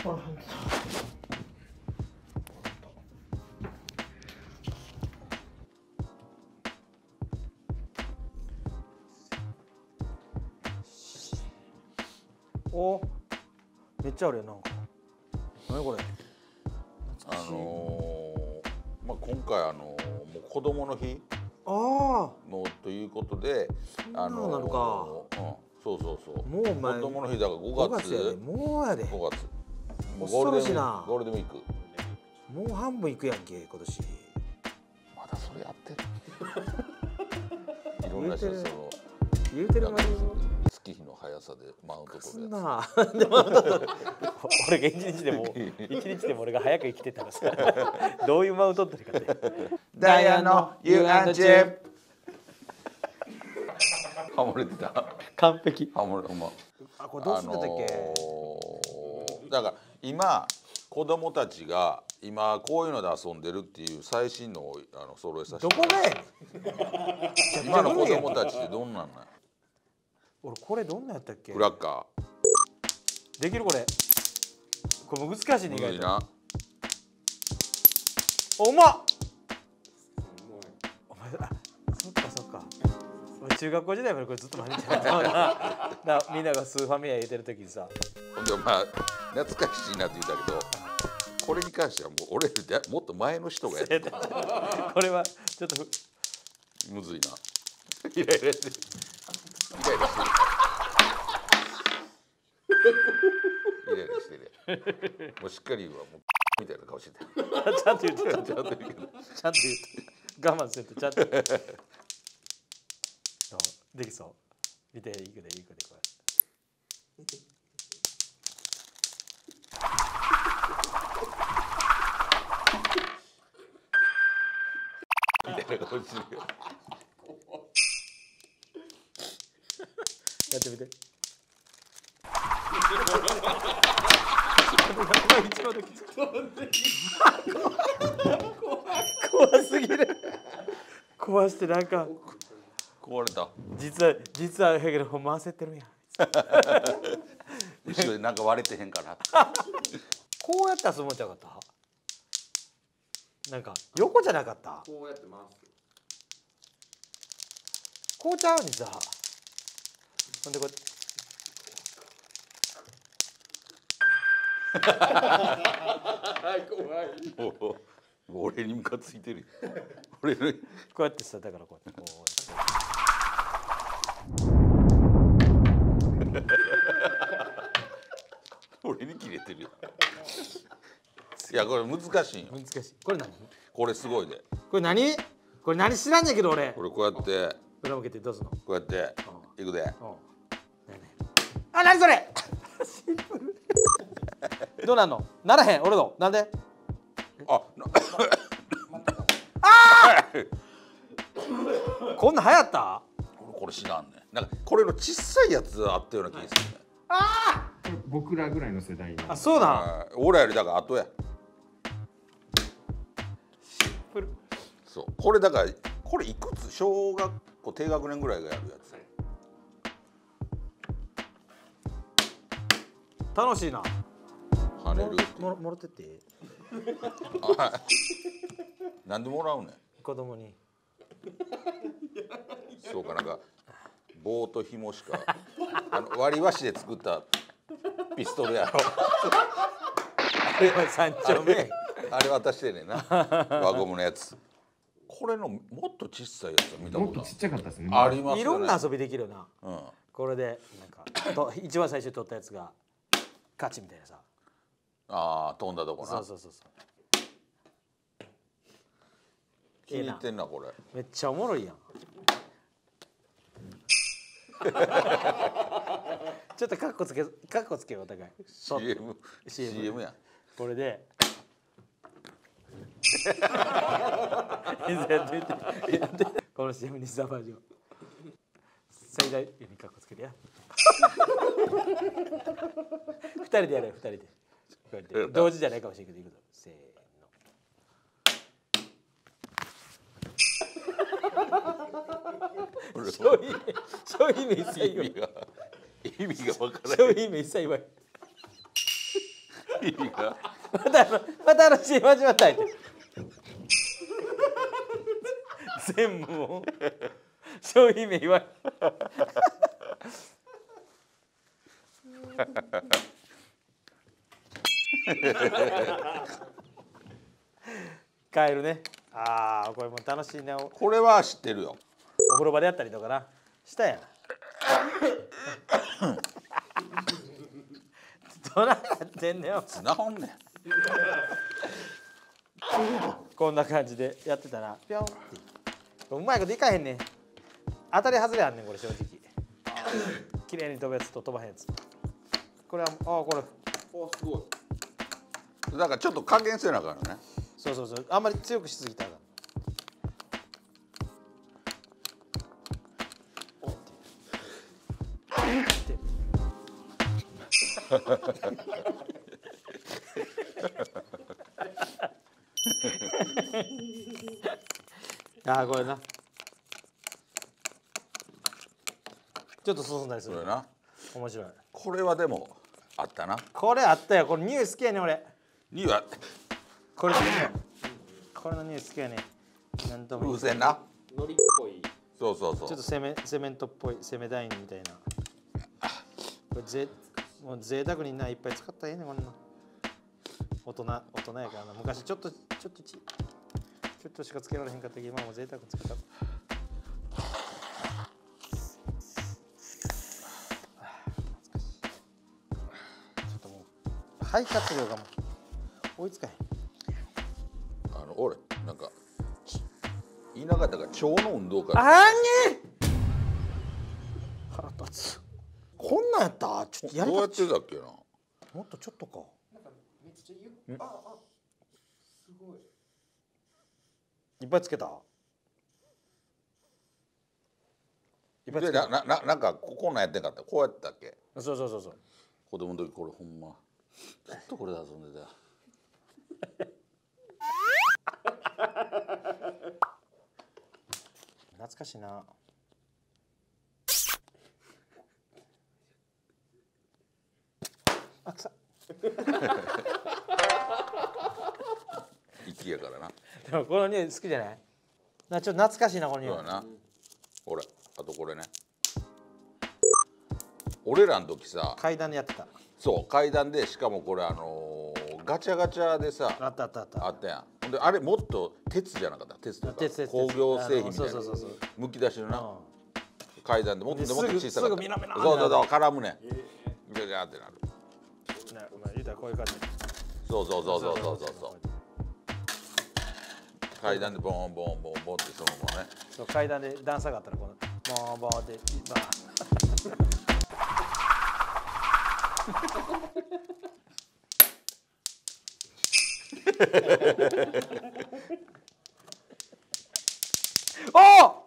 お、めっちゃあるよなんか。何これ。 まあ今回もう子供の日あのということで、 なるか。 そうそうそう。 もうお前子供の日だから 5 5 月やで。 月。 もうやで。 5月。もう恐ろしいなゴールデンウィーク。 もう半分いくやんけ今年。 まだそれやってる。いろんな人その言うてる間に。 月日の速さでマウント取するやな。でマウント取る。俺が一日でも俺が早く生きてたらさ、どういうマウント取りかって。 ダイアンの U&J。ハモれてた。 完璧。 ハモれほんま。 あ、これどうするんだっけ。 だから今子供たちが今こういうので遊んでるっていう最新の揃えさせて。 どこがやねん。 今の子供たちってどんなんなん。 俺これどんなやったっけ。 クラッカできるこれ。これ難しいね意外と。 ーむずいな。 おまっ。お前そっかそっか。俺中学校時代までこれずっと真似てたな。みんながスーファミや言ってる時にさ。 ほんでまあ懐かしいなって言ったけど、これに関してはもう俺よりもっと前の人がやってた。 これはちょっとむずいな。イライラしてる。イライラしてる。イライラしてる。もうしっかり言うわ。もうみたいな顔してた。 ちゃんと言ってた。 ちゃんと言うけど。 ちゃんと言って我慢せんとちゃんとできそう。見ていくでこれ。 みたいな顔してる。 やってみて。怖すぎる。怖してなんか壊れた。 実はやけどほんま焦ってるんや。 後ろでなんか割れてへんかな。 こうやって遊ぶんちゃうかった。なんか横じゃなかった。 こうやって回す。 こうちゃうにさ。ほんでこう。 怖い。 もう俺にムカついてる。俺のこうやってさ、だからこうやってこう俺に切れてるよ。いやこれ難しいよ。 難しい。これ何？ これすごいで。 これ何？これ何知らんねんけど俺。 これこうやって裏向けてどうすんの？ こうやっていくで。 あ、何それ？シンプル。どうなんの？ならへん。俺の。なんで？ あ、 こんなん流行った？ これ知らんね。なんかこれの小さいやつあったような気がするね。 僕らぐらいの世代の。 あ、そうだ。 俺らよりだから後や。 シンプル。 そう。これだからこれいくつ小学校低学年ぐらいがやるやつ。 楽しいな。 跳ねるっていう。 もろってっていい？ なんでもらうねん。 子供に。 そうかなんか棒と紐しか割り箸で作ったピストルやろ。 三丁目。 あれ渡してんねんな。輪ゴムのやつ。これのもっと小さいやつ見たこともっとちっちゃかったですね。 ありますよね。 いろんな遊びできるよな。 うん。 これでなんか一番最初に取ったやつが勝ちみたいなさ。 ああ飛んだとこな。 そう。 気に入ってんなこれ。 めっちゃおもろいやん。ちょっとカッコつけようお互い。 CM やん。 これで。この CM にしたバージョン。最大にカッコつけてや。二人でやれよ2人で。こうやって同時じゃないかもしれんけどいくぞ。せーの。商品名一切言わない。 意味がわからない。 商品名一切言わない。 またCM始まったいって全部も商品名言わん帰るね。ああこれも楽しいね。 これは知ってるよ。 お風呂場でやったりとかなしたやん。どないやってんねん。 つながんねん。 こんな感じでやってたらピョンってうまいこといかへんねん。当たり外れあんねんこれ正直。綺麗に飛ぶやつと飛ばへんやつ。これはこれすごい。だからちょっと加減せなあかんよね。 そうあんまり強くしすぎたらあこれなちょっと進んだりするそれな。 面白い。 これはでもあったな。 これあったよ。これ匂い好きやねん俺。 にはこれの匂い好きやねん。なんとも言えん風船な。 海苔っぽい。 そうちょっとセメントっぽいセメダインみたいな。これもう贅沢にないっぱい使ったらええねんこんな。大人やからな。昔ちょっとしかつけられへんかったけど今はもう贅沢に使った。ちょっともう肺活量がもう追いつかへん。 俺なんか言いなかったから腸の運動会。 あんに腹立つ。こんなんやったちょっとやりどうや方ってたっけな。 もっとちょっとか。 めっちゃすごい。 いっぱいつけた。いっぱいつでけた。 なんかこんなんやってんかった。こうやってたっけ。 そう子供の時これほんまずっとこれで遊んでたよ。 懐かしいな。あ、臭っ。 息やからな。 でもこの匂い好きじゃない？ちょっと懐かしいなこの匂い。 そうやな。ほらあとこれね。俺らの時さ、 階段でやってた。 そう階段でしかもこれガチャガチャでさあった。 あったやん。ほんであれもっと鉄じゃなかった。鉄とか鉄工業製品みたいなそうむき出しのなう階段でもっと小さかった。 すぐミラミラそう絡むねん。ギャギャってなる。 ん。ね、お前言うたらこういう感じ。 そう階段でボンボンってそのままね。 そう階段で段差があったらこのボーンっておお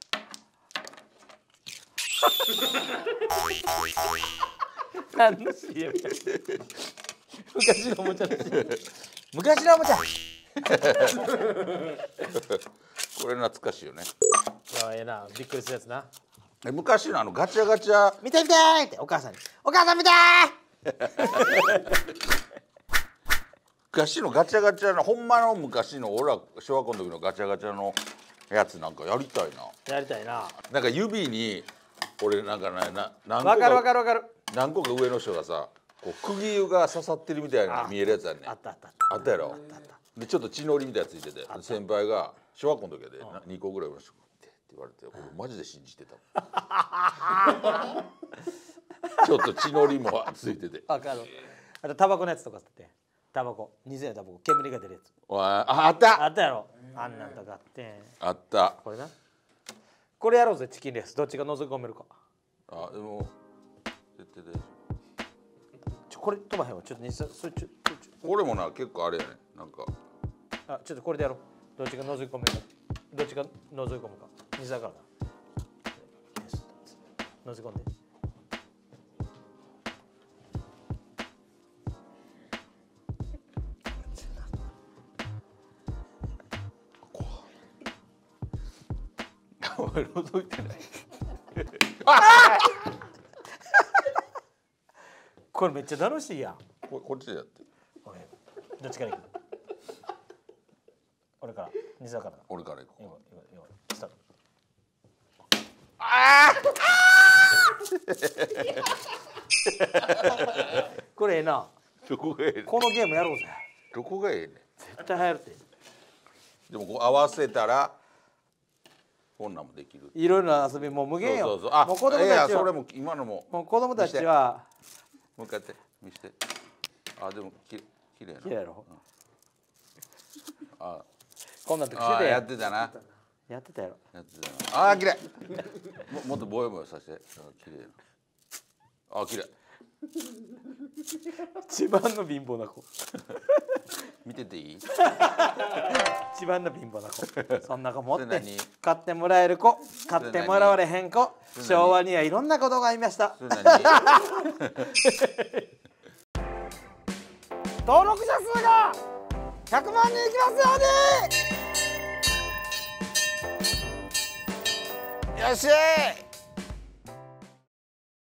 何の CM 昔のおもちゃの CM。昔のおもちゃ。 これ懐かしいよね。 ええな、びっくりするやつな。 昔のガチャガチャ見てってお母さんに。お母さん見て昔のガチャガチャのほんまの昔の俺ら小学校の時のガチャガチャのやつなんかやりたいな。 やりたいな。 なんか指に俺なんか何個わかる。 何個か上の人がさこう釘が刺さってるみたいな見えるやつやねん。 あった。 あったやろ。でちょっと血のりみたいなやつついてて先輩が小学校の時やで2個ぐらいの人が「見て」って言われて俺マジで信じてたもん。ちょっと血のりもついてて。 わかる。あとタバコのやつとかってタバコ2000円タバコ煙が出るやつあったあったやろ。あんなんとかあってあった。 これな。これやろうぜチキンレース。どっちが覗き込めるか。 あでも絶対大丈これ飛ばへんわ。ちょっと夫。俺もな結構あれやねなんかちょっとこれでやろう。どっちが覗き込めるか。どっちが覗き込むか。水だからな。覗き込んで。 お前覗いてない。 これめっちゃ楽しいやん。 こっちでやって。 どっちから行く？俺から西田から俺から行こう。 スタート。これええな。 どこがええねん。 このゲームやろうぜ。 どこがええねん。 絶対流行るって。 でもこう合わせたらこんなんもできる。 いろいろな遊びもう無限よ。 そうそうそう。あ、 もう子供いやたちはそれも今のももう子供たちはもう一回やって見して。あ、でもきれいな。 綺麗やろ。 あ、 こんなんとかしてやてってたな。 やってたやろ。 やってたな。あー、綺麗。もっとボヨボヨさせて。綺麗な。あ、綺麗。 一番の貧乏な子。 見てていい？ 一番の貧乏な子。そんな子持ってそれ何買ってもらえる子、買ってもらわれへん子。 それ何昭和にはいろんなことがいました。 それ何？ 登録者数が100万人いきますように。 よっしゃー。